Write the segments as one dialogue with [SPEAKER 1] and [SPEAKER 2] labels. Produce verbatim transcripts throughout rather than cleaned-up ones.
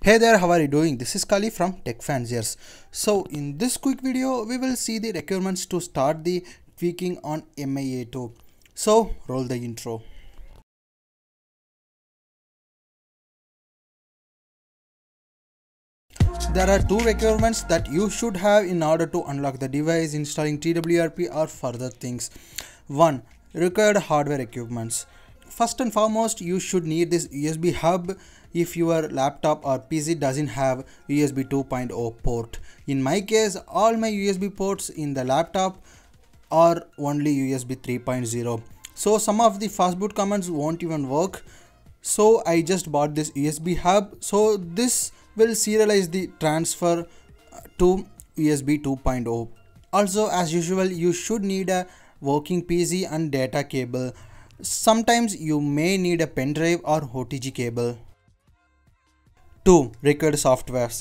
[SPEAKER 1] Hey there, how are you doing? This is Kali from TechFanciers. So in this quick video, we will see the requirements to start the tweaking on M I A two. So roll the intro. There are two requirements that you should have in order to unlock the device, installing T W R P or further things. One, required hardware equipments. First and foremost, you should need this U S B hub if your laptop or P C doesn't have U S B two point oh port. In my case, all my U S B ports in the laptop are only U S B three point oh. So some of the Fastboot commands won't even work. So I just bought this U S B hub. So this will serialize the transfer to U S B two point oh. Also, as usual, you should need a working P C and data cable. Sometimes you may need a pen drive or O T G cable. two. Required softwares.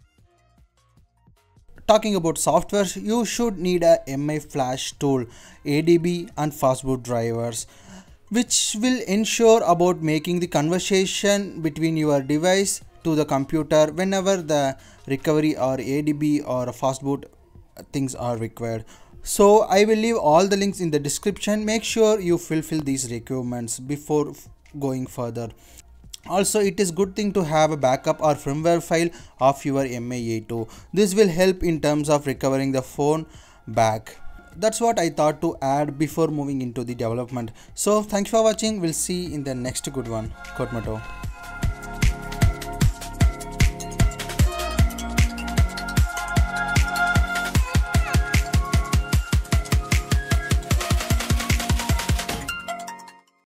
[SPEAKER 1] Talking about softwares, you should need a M I Flash tool, A D B and Fastboot drivers, which will ensure about making the conversation between your device to the computer whenever the recovery or A D B or Fastboot things are required. So I will leave all the links in the description. Make sure you fulfill these requirements before going further. Also, it is good thing to have a backup or firmware file of your M I A two. This will help in terms of recovering the phone back. That's what I thought to add before moving into the development. So thanks for watching. We'll see in the next good one. Kotmato.